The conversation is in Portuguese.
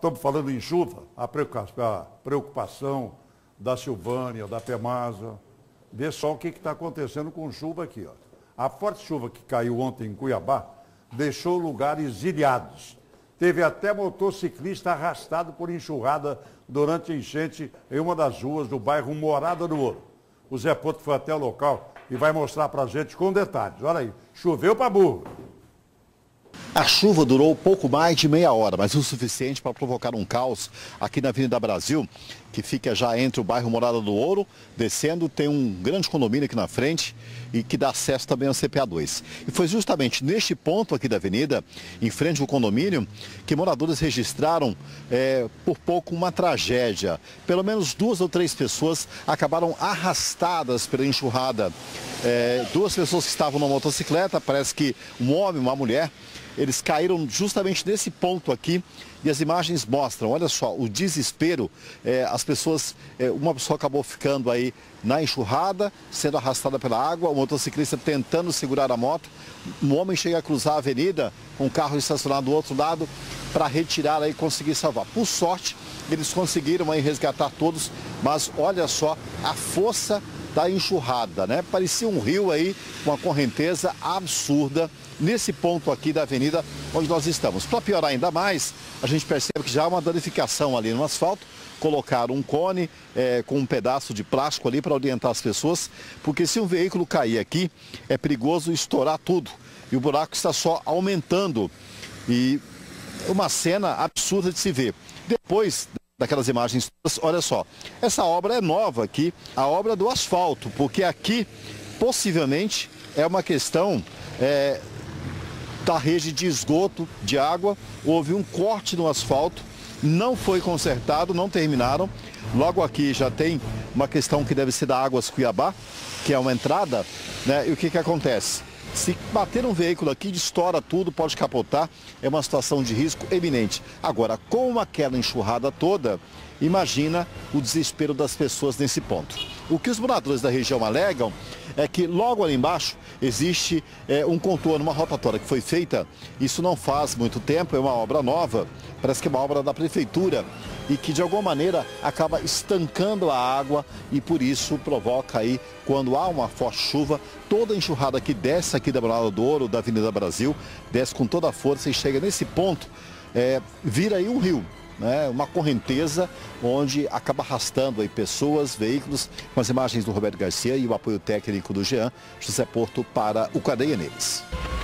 estamos falando em chuva, a preocupação da Silvânia, da Pemasa. Vê só o que está acontecendo com chuva aqui. Ó. A forte chuva que caiu ontem em Cuiabá deixou lugares ilhados. Teve até motociclista arrastado por enxurrada durante a enchente em uma das ruas do bairro Morada do Ouro. O Zé Poto foi até o local e vai mostrar para a gente com detalhes. Olha aí, choveu para burro. A chuva durou pouco mais de meia hora, mas o suficiente para provocar um caos aqui na Avenida Brasil, que fica já entre o bairro Morada do Ouro, descendo, tem um grande condomínio aqui na frente e que dá acesso também ao CPA2. E foi justamente neste ponto aqui da avenida, em frente ao condomínio, que moradores registraram por pouco uma tragédia. Pelo menos 2 ou 3 pessoas acabaram arrastadas pela enxurrada. 2 pessoas que estavam na motocicleta, parece que um homem e uma mulher, eles caíram justamente nesse ponto aqui e as imagens mostram, olha só, o desespero, as pessoas, uma pessoa acabou ficando aí na enxurrada, sendo arrastada pela água, o motociclista tentando segurar a moto, um homem chega a cruzar a avenida com um carro estacionado do outro lado para retirar aí e conseguir salvar. Por sorte, eles conseguiram aí resgatar todos, mas olha só a força da enxurrada, né? Parecia um rio aí, uma correnteza absurda nesse ponto aqui da avenida onde nós estamos. Para piorar ainda mais, a gente percebe que já há uma danificação ali no asfalto. Colocaram um cone com um pedaço de plástico ali para orientar as pessoas, porque se um veículo cair aqui, é perigoso estourar tudo. E o buraco está só aumentando. E uma cena absurda de se ver. Depois daquelas imagens, olha só, essa obra é nova aqui, a obra do asfalto, porque aqui possivelmente é uma questão da rede de esgoto de água, houve um corte no asfalto, não foi consertado, não terminaram. Logo aqui já tem uma questão que deve ser da Águas Cuiabá, que é uma entrada, né? E o que acontece? Se bater um veículo aqui, estoura tudo, pode capotar, é uma situação de risco eminente. Agora, com aquela enxurrada toda, imagina o desespero das pessoas nesse ponto. O que os moradores da região alegam é que logo ali embaixo existe um contorno, uma rotatória que foi feita, isso não faz muito tempo, é uma obra nova, parece que é uma obra da prefeitura e que de alguma maneira acaba estancando a água e por isso provoca aí, quando há uma forte chuva, toda a enxurrada que desce aqui da Morada do Ouro, da Avenida Brasil, desce com toda a força e chega nesse ponto, vira aí um rio. Né, uma correnteza onde acaba arrastando aí pessoas, veículos, com as imagens do Roberto Garcia e o apoio técnico do Jean, José Porto para o Cadeia Neles.